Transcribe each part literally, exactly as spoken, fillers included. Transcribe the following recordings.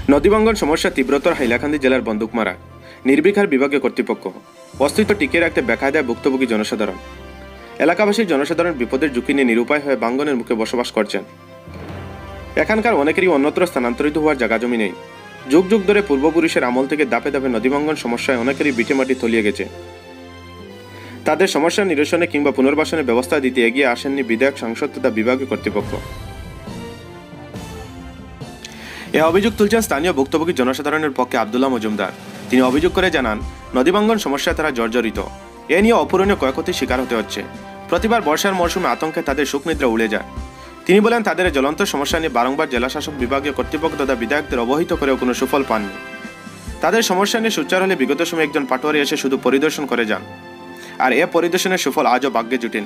নদীভাঙ্গন সমস্যা তীব্রতর হাইলাকান্দি জেলার বন্দুকমারা নির্বিকার বিভাগীয় কর্তৃপক্ষ অস্তিত্ব টিকিয়ে রাখতে বেকায়দায় ভুক্তভোগী জনসাধারণ এলাকাবাসী জনসাধারণ বিপদের ঝুঁকি নিয়ে নিরুপায় হয়ে ভাঙ্গনের মুখে বসবাস করছেন। এখানকার অনেকেরই অন্যত্র স্থানান্তরিত হওয়ার জায়গা জমি নেই। যুগ যুগ ধরে পূর্বপুরুষের আমল থেকে দাপে দাপে নদীভাঙ্গন সমস্যায় অনেকেরই ভিটেমাটি তলিয়ে গেছে। তাদের সমস্যা নিরসনে কিংবা পুনর্বাসনের ব্যবস্থা দিতে এগিয়ে আসেননি বিধায়ক, সাংসদ তথা বিভাগীয় কর্তৃপক্ষ। এ অভিযোগ তুলছেন স্থানীয় ভুক্তভোগী জনসাধারণের পক্ষে আব্দুল্লাহ মজুমদার। তিনি অভিযোগ করে জানান, নদীভাঙ্গন সমস্যায় তারা জর্জরিত। এ নিয়ে অপূরণীয় ক্ষয়ক্ষতির শিকার হতে হচ্ছে। প্রতিবার বর্ষার মরশুমে আতঙ্কে তাদের সুখনিদ্রা উড়ে যায়। তিনি বলেন, তাদের জ্বলন্ত সমস্যা নিয়ে বারংবার জেলাশাসক, বিভাগীয় কর্তৃপক্ষ তথা বিধায়কদের অবহিত করেও কোনো সুফল পাননি। তাদের সমস্যা নিয়ে সোচ্চার হলে বিগত সময়ে একজন পাটোয়ারি এসে শুধু পরিদর্শন করে যান, আর এ পরিদর্শনের সুফল আজও ভাগ্যে জুটেনি।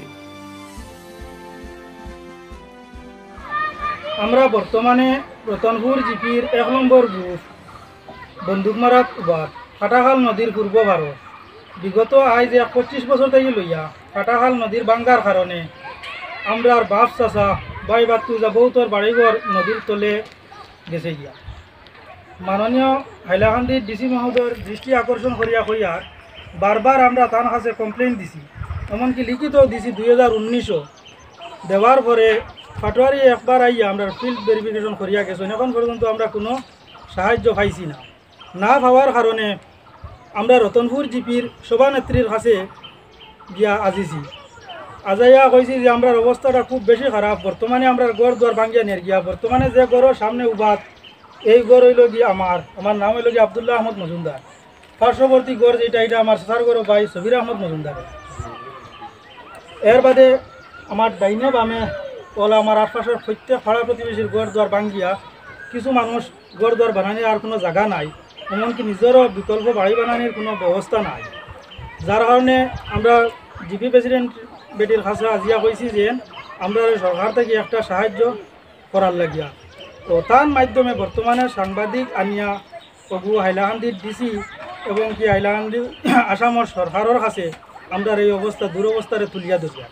আমরা বর্তমানে রতনপুর জিপির এক নম্বর বুথ বন্দুকমারাত উবার কাটাখাল নদীর পূর্ব ভারত বিগত আজ এক পঁচিশ বছর থেকে লইয়া কাটাখাল নদীর বাঙ্গার কারণে আমরা বাপ চাষা বাই বাতু যা বহুতর বাড়িঘর নদীর তলে গেছে গিয়া। মাননীয় হাইলাকান্দির ডিসি মহোদয়ের দৃষ্টি আকর্ষণ করিয়া করিয়া বারবার আমরা তার কাছে কমপ্লেন দিছি, এমনকি লিখিতও দিছি। দুই হাজার উনিশও দেওয়ার পরে পাটোয়ারি একবার আইয়া আমরা ফিল্ড ভেরিফিকেশন করিয়া গেছেন। এখন পর্যন্ত আমরা কোনো সাহায্য পাইছি না। না পাওয়ার কারণে আমরা রতনপুর জিপির সভানেত্রীর কাছে গিয়া আজিছি। আজাইয়া কইছি যে আমরার অবস্থাটা খুব বেশি খারাপ। বর্তমানে আমরা গড় দুয়ার ভাঙ্গিয়া নিয়ে গিয়া বর্তমানে যে গড়ের সামনে উবাত এই গড় হইল গিয়ে আমার আমার নাম হইল গিয়ে আব্দুল্লাহ আহমদ মজুমদার। পার্শ্ববর্তী গড় যেটা এটা আমার সার গড় ভাই সবির আহমদ মজুমদার। এর বাদে আমার ডাইনে বামে ওলা আমার আশপাশের প্রত্যেক পাড়া প্রতিবেশীর গড় দুয়ার ভাঙ্গিয়া কিছু মানুষ গড় দুয়ার বানানির আর কোনো জায়গা নাই, এমনকি নিজেরও বিকল্প বাড়ি বানানির কোনো ব্যবস্থা নাই। যার কারণে আমরা জিপি প্রেসিডেন্ট বেটির কাছে আজিয়া কইছি যে আমরা সরকার থেকে একটা সাহায্য করার লাগিয়া। তো তার মাধ্যমে বর্তমানে সাংবাদিক আনিয়া প্রভু হাইলাকান্দির ডিসি এবং কি হাইলাকান্দি আসামের সরকারের কাছে আমরা এই অবস্থা দুরবস্থারে তুলিয়া ধরিয়া।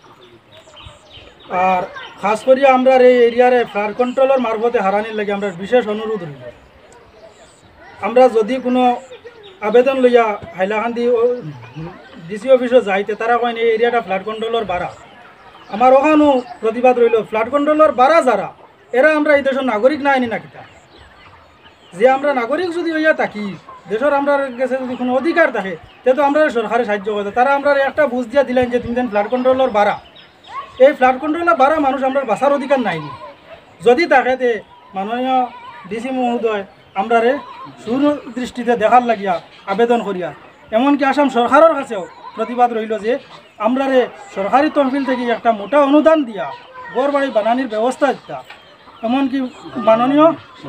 আর খাস করিয়া আমরা এই এরিয়ারে ফ্লাড কন্ট্রোলের মারফতে হারানির লাগে আমরা বিশেষ অনুরোধ রইল। আমরা যদি কোনো আবেদন লইয়া হাইলাকান্দি ডিসি অফিসে যাইতে তারা কয় এই এরিয়াটা ফ্লাড কন্ট্রোলের বাড়া। আমার ওখানেও প্রতিবাদ রইল, ফ্লাড কন্ট্রোলের বাড়া যারা এরা আমরা এই দেশের নাগরিক না আনি না কিতা। যে আমরা নাগরিক যদি হইয়া থাকি, দেশের আমরা কাছে যদি কোনো অধিকার থাকে, তে তো আমরা সরকারে সাহায্য করতে। তারা আমরা একটা বুঝ দিয়া দিলেন যে তুমি দেন ফ্লাড কন্ট্রোলের বাড়া। এই ফ্লাড কন্ট্রোলের বাড়া মানুষ আমরা বাঁচার অধিকার নাইনি। যদি থাকে তে মাননীয় ডিসি মহোদয় আমরা রে সুদৃষ্টিতে দেখার লাগিয়া আবেদন করিয়া, এমনকি আসাম সরকারের কাছেও প্রতিবাদ রইল যে আমরা রে সরকারি তহবিল থেকে একটা মোটা অনুদান দিয়া গড় বাড়ি বানানির ব্যবস্থা দিতা, এমনকি মাননীয়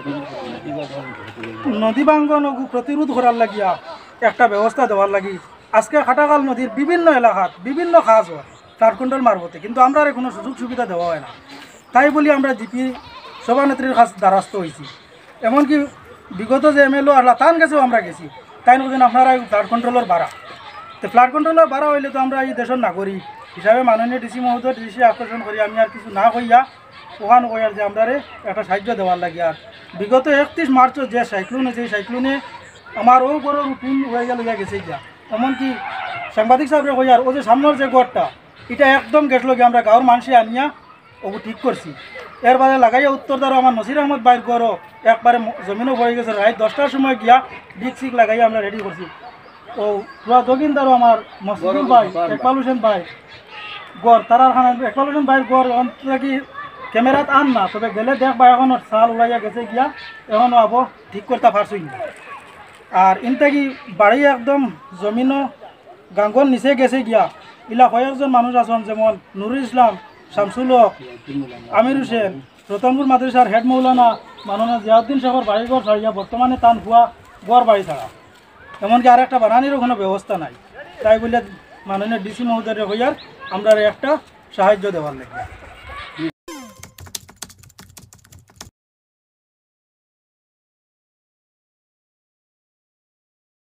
নদী ভাঙ্গন প্রতিরোধ করার লাগিয়া একটা ব্যবস্থা দেওয়ার লাগি। আজকে কাটাখাল নদীর বিভিন্ন এলাকাত বিভিন্ন কাজ হয় ফ্লাড কন্ট্রোল মারফতে, কিন্তু আমরা কোনো সুযোগ সুবিধা দেওয়া হয় না। তাই বলি আমরা জিপি সভানেত্রীর কাছে দ্বারস্থ হয়েছি। এমনকি বিগত যে এম এল ও আল্লাহ তান কাছেও আমরা গেছি, তাই বলছেন আপনারা ফ্লাড কন্ট্রোলের বাড়া। তো ফ্লাড কন্ট্রোলের বাড়া হইলে তো আমরা এই দেশের নাগরিক হিসাবে মাননীয় ডিসি মহোদয় দৃষ্টি আকর্ষণ করি আমি আর কিছু না হইয়া ওখান কইয়ার যে আমরা একটা সাহায্য দেওয়ার লাগে। আর বিগত একত্রিশ মার্চের যে সাইক্লোন আছে, এই সাইক্লোনে আমার ও বড় রুটিন হয়ে গেল গেছে গিয়া। এমনকি সাংবাদিক সাহেবরে কইয়ার ও যে সামনের যে গড়টা এটা একদম গেছিল গিয়ে আমরা গাঁৱৰ মানুষে আনিয়া ও ঠিক করছি। এর বাদে লাগাইয়া উত্তর দ্বারা আমার নসির আহমদ বাইর গড়ও একবারে জমিনও পড়ে গেছে। রাত দশটার সময় গিয়া ডিক সিক লাগাইয়া আমরা রেডি করছি। ও পুরা দক্ষিণদারও আমার মসজিদুল ভাই, একবাল হোসেন ভাই গড় তারার খানা একবাল হোসেন ভাইয়ের গড় কি ক্যামেরাত আন না, তবে গেলে দেখ বা এখনও চাল উড়াইয়া গেছে গিয়া, এখনও আবো ঠিক করতে পারছই না। আর ইনটা কি বাড়ি একদম জমিনও গাঙ্গর নিচে গেছে গিয়া। ইলা কয়েকজন মানুষ আছেন যেমন নুরুল ইসলাম, শামসুল হক, আমির হোসেন, রতনপুর মাদ্রাসার হেড মৌলানা মাননীয় জিয়াউদ্দিন সাহেবের বাড়িঘর ছাড়িয়া বর্তমানে তান ভুয়া গড় বাড়ি ছাড়া, এমনকি আর একটা বানানিরও কোনো ব্যবস্থা নাই। তাই বলে মাননীয় ডিসি মহোদয় হইয়ার আমরা একটা সাহায্য দেওয়ার লাগে।